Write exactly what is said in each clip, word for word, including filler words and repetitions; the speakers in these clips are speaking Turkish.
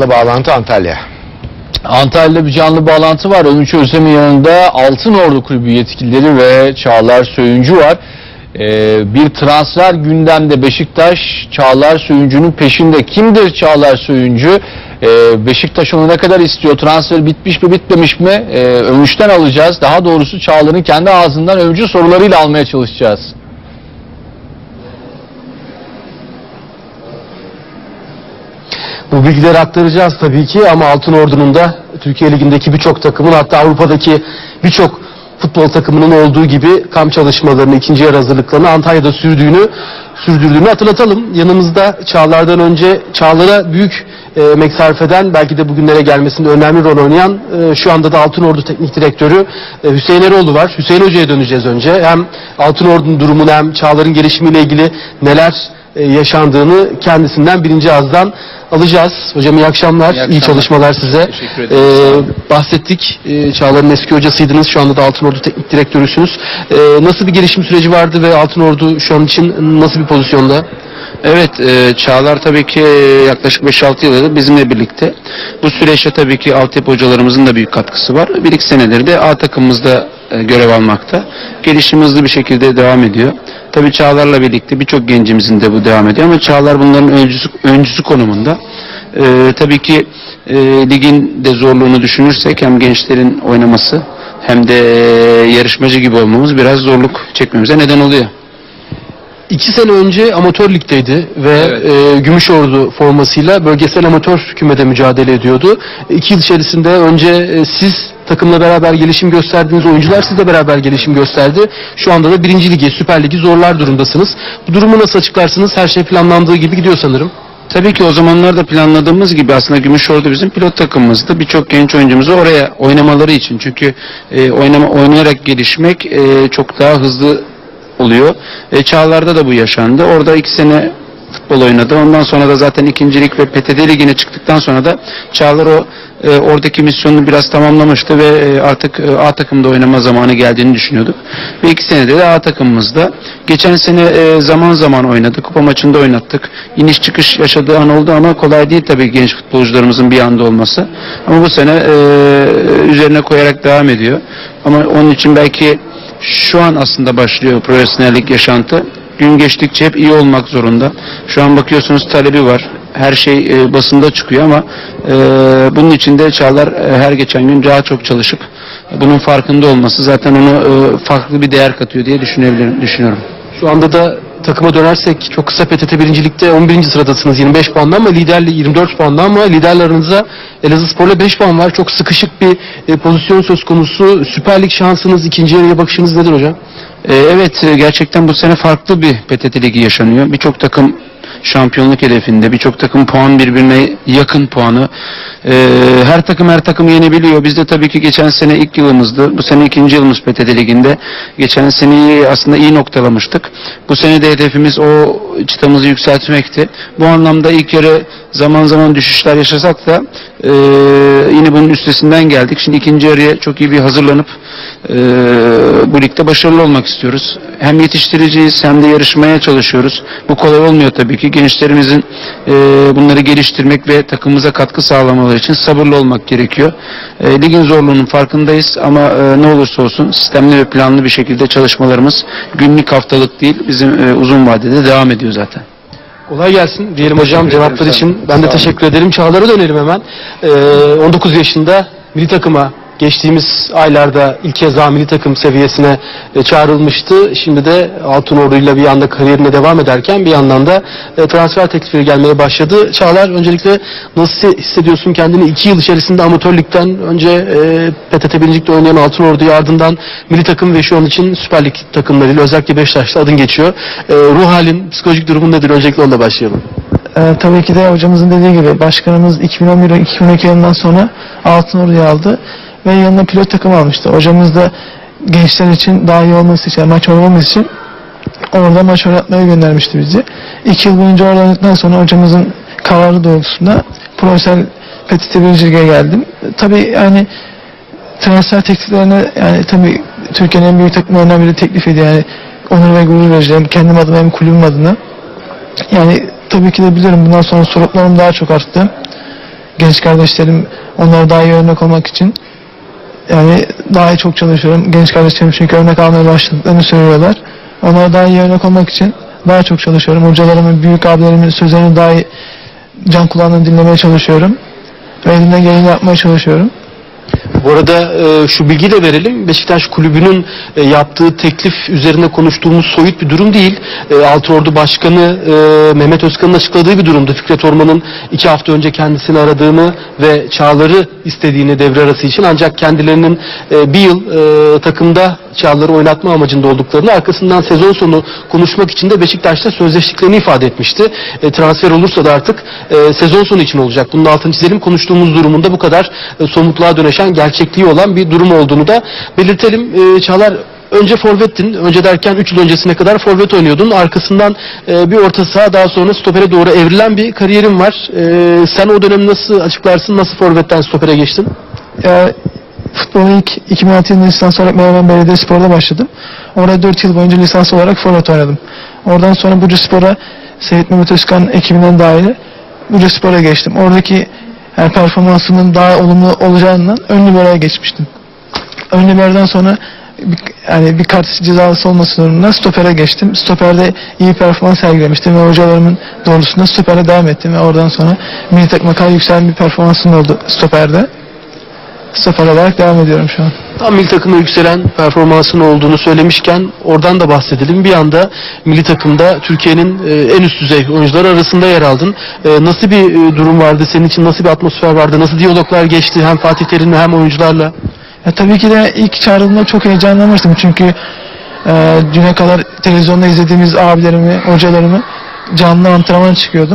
Bağlantı Antalya. Antalya'da bir canlı bağlantı var. Övünç Özlem'in yanında Altınordu Kulübü yetkilileri ve Çağlar Söyüncü var. Ee, bir transfer gündemde. Beşiktaş Çağlar Söyüncü'nün peşinde. Kimdir Çağlar Söyüncü? Ee, Beşiktaş onu ne kadar istiyor? Transfer bitmiş mi bitmemiş mi? Ee, Övünç'ten alacağız. Daha doğrusu Çağlar'ın kendi ağzından Övünç'ü sorularıyla almaya çalışacağız. Bu bilgileri aktaracağız tabii ki ama Altınordu'nun da Türkiye Ligi'ndeki birçok takımın, hatta Avrupa'daki birçok futbol takımının olduğu gibi kamp çalışmalarını, ikinci yarı hazırlıklarını Antalya'da sürdüğünü sürdürdüğünü hatırlatalım. Yanımızda Çağlar'dan önce Çağlar'a büyük e, emek sarf eden, belki de bugünlere gelmesinde önemli rol oynayan, e, şu anda da Altınordu Teknik Direktörü e, Hüseyin Eroğlu var. Hüseyin Hoca'ya döneceğiz önce. Hem Altınordu'nun durumunu hem Çağlar'ın gelişimiyle ilgili neler e, yaşandığını kendisinden birinci ağızdan alacağız. Hocam iyi akşamlar, iyi, akşamlar. iyi çalışmalar size. Teşekkür ederim. Ee, bahsettik, ee, Çağlar'ın eski hocasıydınız, şu anda da Altınordu Teknik Direktörüsünüz. Ee, nasıl bir gelişim süreci vardı ve Altınordu şu an için nasıl bir pozisyonda? Evet, e, Çağlar tabii ki yaklaşık beş altı yıldır bizimle birlikte. Bu süreçte tabii ki altyapı hocalarımızın da büyük katkısı var. Bir iki senedir de A takımımızda e, görev almakta. Gelişim hızlı bir şekilde devam ediyor. Tabii Çağlar'la birlikte birçok gencimizin de bu devam ediyor ama Çağlar bunların öncüsü, öncüsü konumunda. E, tabii ki e, ligin de zorluğunu düşünürsek hem gençlerin oynaması hem de e, yarışmacı gibi olmamız biraz zorluk çekmemize neden oluyor. İki sene önce amatör ligdeydi ve Evet. e, Gümüşordu formasıyla bölgesel amatör kümede mücadele ediyordu. İki yıl içerisinde önce e, siz takımla beraber gelişim gösterdiğiniz, oyuncular sizle beraber gelişim gösterdi. Şu anda da birinci ligi, Süper Ligi zorlar durumdasınız. Bu durumu nasıl açıklarsınız? Her şey planlandığı gibi gidiyor sanırım. Tabii ki o zamanlarda planladığımız gibi aslında Gümüşordu bizim pilot takımımızdı. Birçok genç oyuncumuzu oraya oynamaları için. Çünkü e, oynama, oynayarak gelişmek e, çok daha hızlı oluyor. E, Çağlar'da da bu yaşandı. Orada iki sene futbol oynadı. Ondan sonra da zaten ikincilik ve P T T Ligi'ne çıktıktan sonra da Çağlar o e, oradaki misyonunu biraz tamamlamıştı ve e, artık e, A takımda oynama zamanı geldiğini düşünüyorduk. Ve iki senede de A takımımızda. Geçen sene e, zaman zaman oynadık. Kupa maçında oynattık. İniş çıkış yaşadığı an oldu ama kolay değil tabii genç futbolcularımızın bir anda olması. Ama bu sene e, üzerine koyarak devam ediyor. Ama onun için belki şu an aslında başlıyor profesyonellik yaşantı. Gün geçtikçe hep iyi olmak zorunda. Şu an bakıyorsunuz talebi var. Her şey e, basında çıkıyor ama e, bunun için de Çağlar e, her geçen gün daha çok çalışıp e, bunun farkında olması zaten onu e, farklı bir değer katıyor diye düşünebilirim, düşünüyorum. Şu anda da takıma dönersek çok kısa P T T birincilikte on birinci sıradasınız yirmi beş puandan ama liderli yirmi dört puandan ama liderle aranızda Elazığspor'la beş puan var. Çok sıkışık bir e, pozisyon söz konusu. Süper Lig şansınız, ikinci yarıya bakışınız nedir hocam? E, evet e, gerçekten bu sene farklı bir P T T Ligi yaşanıyor. Birçok takım şampiyonluk hedefinde, birçok takım puan birbirine yakın puanı. Ee, her takım her takımı yenebiliyor. Biz de tabii ki geçen sene ilk yılımızdı. Bu sene ikinci yılımız P T T Ligi'nde. Geçen seneyi aslında iyi noktalamıştık. Bu sene de hedefimiz o çıtamızı yükseltmekti. Bu anlamda ilk yarı zaman zaman düşüşler yaşasak da e, yine bunun üstesinden geldik. Şimdi ikinci yarıya çok iyi bir hazırlanıp e, bu ligde başarılı olmak istiyoruz. Hem yetiştireceğiz hem de yarışmaya çalışıyoruz. Bu kolay olmuyor tabii ki. Gençlerimizin e, bunları geliştirmek ve takımımıza katkı sağlamaları için sabırlı olmak gerekiyor. E, ligin zorluğunun farkındayız ama e, ne olursa olsun sistemli ve planlı bir şekilde çalışmalarımız günlük, haftalık değil, bizim e, uzun vadede devam ediyor zaten. Kolay gelsin diyelim hocam cevaplar için. Ben de teşekkür ederim. Çağlar'a dönelim hemen. Ee, on dokuz yaşında milli takıma geçtiğimiz aylarda ilk kez daha milli takım seviyesine e, çağrılmıştı. Şimdi de Altınordu'yla bir yanda kariyerine devam ederken bir yandan da e, transfer teklifleri gelmeye başladı. Çağlar, öncelikle nasıl hissediyorsun kendini? iki yıl içerisinde amatör ligden önce e, P T T birincilikte oynayan Altınordu'yu, ardından milli takım ve şu an için Süper Lig takımlarıyla özellikle Beşiktaş'ta adın geçiyor. E, ruh halin, psikolojik durumun nedir? Öncelikle onunla başlayalım. Ee, tabii ki de hocamızın dediği gibi başkanımız iki bin on bir iki bin on iki yılından sonra Altınordu'yu aldı ve yanına pilot takım almıştı. Hocamız da gençler için daha iyi olması için, maç oynamamız için orada maç oynatmaya göndermişti bizi. İki yıl boyunca orada oynadıktan sonra hocamızın kararı doğrultusunda profesyonel P T T birinci Lig'e geldim. Tabii yani transfer tekliflerine, yani tabii Türkiye'nin en büyük takımlarından biri teklif ediyor. Yani onur ve gurur vereceğim kendim adıma hem kulübüm adına. Yani tabii ki de biliyorum bundan sonra sorumluluğum daha çok arttı. genç kardeşlerim, onlara daha iyi örnek olmak için yani daha iyi çok çalışıyorum. Genç kardeşlerim çünkü örnek almaya başladıklarını söylüyorlar. Onlara daha iyi örnek olmak için daha çok çalışıyorum. Hocalarımın, büyük abilerimin sözlerini daha iyi can kulağından dinlemeye çalışıyorum. Ve elimden geleni yapmaya çalışıyorum. Bu arada e, şu bilgiyi de verelim. Beşiktaş Kulübü'nün e, yaptığı teklif üzerine konuştuğumuz soyut bir durum değil. E, Altınordu Başkanı e, Mehmet Özkan'ın açıkladığı bir durumdu. Fikret Orman'ın iki hafta önce kendisini aradığını ve Çağlar'ı istediğini devre arası için, ancak kendilerinin e, bir yıl e, takımda Çağlar'ı oynatma amacında olduklarını, arkasından sezon sonu konuşmak için de Beşiktaş'ta sözleştiklerini ifade etmişti. E, transfer olursa da artık e, sezon sonu için olacak. Bunun altını çizelim. Konuştuğumuz durumunda bu kadar e, somutluğa dönüşen, gerçekliği olan bir durum olduğunu da belirtelim. E, Çağlar, önce forvettin. Önce derken üç yıl öncesine kadar forvet oynuyordun. Arkasından e, bir orta saha, daha sonra stopere doğru evrilen bir kariyerin var. E, sen o dönemi nasıl açıklarsın? Nasıl forvetten stopere geçtin? Ya, futbola ilk iki bin altı yılında lisans olarak Menemen Belediyespor'da başladım. Orada dört yıl boyunca lisans olarak forvet oynadım. Oradan sonra Bucaspor'a Seyit Mehmet Özkan ekibinden dahil Bucaspor'a geçtim. Oradaki yani performansımın daha olumlu olacağından ön libero'ya geçmiştim. Ön libero'dan sonra bir, yani bir kart cezalısı olması durumunda stopere geçtim. Stoperde iyi performans sergilemiştim ve hocalarımın doğrultusunda stopere devam ettim ve oradan sonra milli takıma kadar yükselen bir performansım oldu stoperde. Stoper olarak devam ediyorum şu an. Tam milli takıma yükselen performansın olduğunu söylemişken oradan da bahsedelim. Bir anda milli takımda Türkiye'nin e, en üst düzey oyuncuları arasında yer aldın. E, nasıl bir e, durum vardı? Senin için nasıl bir atmosfer vardı? Nasıl diyaloglar geçti hem Fatih Terim'le hem oyuncularla? Ya, tabii ki de ilk çağrıldığımda çok heyecanlanmıştım. Çünkü e, düne kadar televizyonda izlediğimiz abilerimi, hocalarımı canlı antrenman çıkıyordum.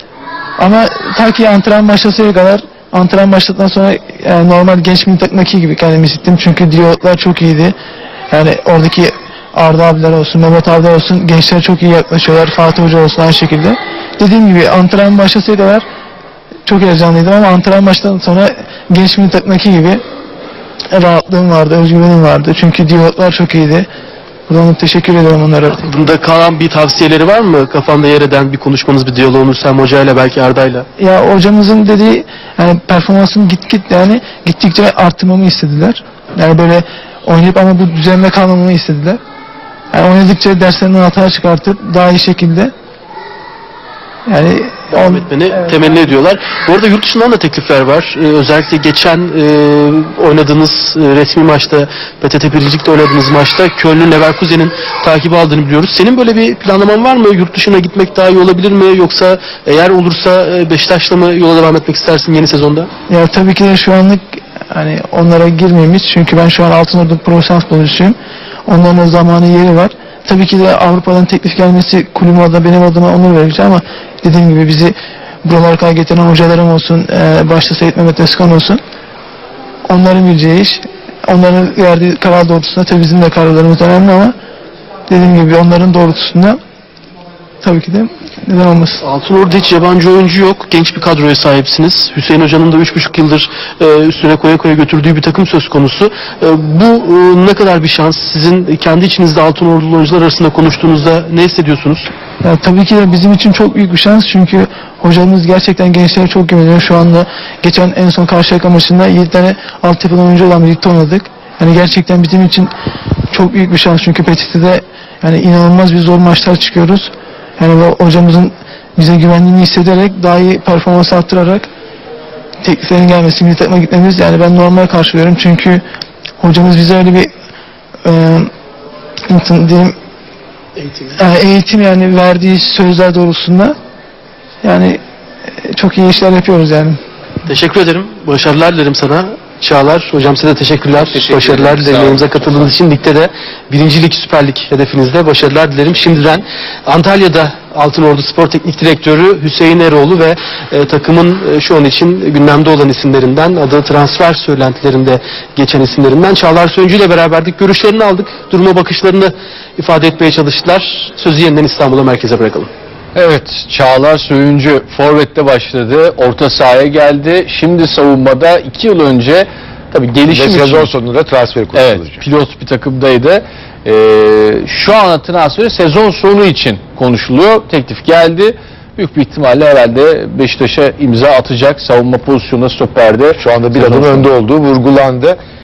Ama ta ki antrenman başlasaya kadar, antrenman başladıktan sonra yani normal genç milli takımdaki gibi kendimi hissettim. Çünkü diyaloglar çok iyiydi. Yani oradaki Arda abiler olsun, Mehmet abiler olsun, gençlere çok iyi yaklaşıyorlar. Fatih Hoca olsun aynı şekilde. Dediğim gibi antrenman başlasaya kadar çok heyecanlıydım ama antrenman başladıktan sonra genç milli takımdaki gibi rahatlığım vardı, özgüvenim vardı. Çünkü diyaloglar çok iyiydi. Buradan teşekkür ederim onlara. Bunda kalan bir tavsiyeleri var mı? Kafanda yer eden bir konuşmanız, bir diyaloğunuz hem hocayla belki Arda'yla? Ya hocamızın dediği yani performansım git git yani gittikçe arttırmamı istediler. Yani böyle oynayıp ama bu düzenle kalmamı istediler. Yani oynadıkça derslerinden hata çıkartıp daha iyi şekilde yani devam etmeni evet. temenni ediyorlar. Bu arada yurt dışından da teklifler var. Ee, özellikle geçen e, oynadığınız e, resmi maçta, P T T Biricik'te oynadığınız maçta Köln'ün Leverkusen'in takibi aldığını biliyoruz. Senin böyle bir planlaman var mı? Yurt dışına gitmek daha iyi olabilir mi? Yoksa eğer olursa e, Beşiktaş'la mı yola devam etmek istersin yeni sezonda? Ya tabii ki de şu anlık hani onlara girmeyeyim hiç. Çünkü ben şu an Altınordu profesyonel futbolcusuyum. Onların o zamanı yeri var. Tabii ki de Avrupa'dan teklif gelmesi kulübüm adına, benim adıma onur verici ama dediğim gibi bizi buralara kadar getiren hocalarım olsun, e, başta Seyit Mehmet Özkan olsun. Onların bileceği iş. Onların verdiği karar doğrultusunda tabii bizim de kararlarımız önemli ama dediğim gibi onların doğrultusunda tabii ki de neden olmasın. Altınordu'da hiç yabancı oyuncu yok. Genç bir kadroya sahipsiniz. Hüseyin Hoca'nın da üç buçuk yıldır e, üstüne koya koya götürdüğü bir takım söz konusu. E, bu e, ne kadar bir şans? Sizin kendi içinizde Altınordu'lu oyuncular arasında konuştuğunuzda ne hissediyorsunuz? Ya, tabii ki de bizim için çok büyük bir şans çünkü hocamız gerçekten gençlere çok güveniyor. Şu anda geçen en son Karşıyaka maçında yedi tane altyapıdan oyuncu olan birlikte oynadık. Yani gerçekten bizim için çok büyük bir şans çünkü P T T'de yani inanılmaz bir zor maçlar çıkıyoruz. Yani bu hocamızın bize güvenliğini hissederek daha iyi performans arttırarak tekliflerin gelmesi, milli takıma gitmemiz yani ben normal karşılıyorum çünkü hocamız bize öyle bir e, diyeyim, eğitim. Yani eğitim yani verdiği sözler doğrultusunda yani e, çok iyi işler yapıyoruz yani. Teşekkür ederim. Başarılar dilerim sana. Çağlar, hocam size de teşekkürler. Teşekkür başarılar ederim. dilerim. Yayınımıza katıldığınız için ligde de birinci lig, Süper Lig hedefinizde başarılar dilerim. Şimdiden Antalya'da Altınordu Spor Teknik Direktörü Hüseyin Eroğlu ve e, takımın e, şu an için gündemde olan isimlerinden, adı transfer söylentilerinde geçen isimlerinden Çağlar Söyüncü ile beraberdik. Görüşlerini aldık. Duruma bakışlarını ifade etmeye çalıştılar. Sözü yeniden İstanbul'a, merkeze bırakalım. Evet, Çağlar Söyüncü forvette başladı, orta sahaya geldi. Şimdi savunmada iki yıl önce tabii gelişim Ve için sezon sonunda transfer konuşulacak. evet, pilot bir takımdaydı. Ee, şu an transferi sezon sonu için konuşuluyor. Teklif geldi. büyük bir ihtimalle herhalde Beşiktaş'a imza atacak savunma pozisyonunda stoperde. Şu anda bir adım önde olduğu vurgulandı.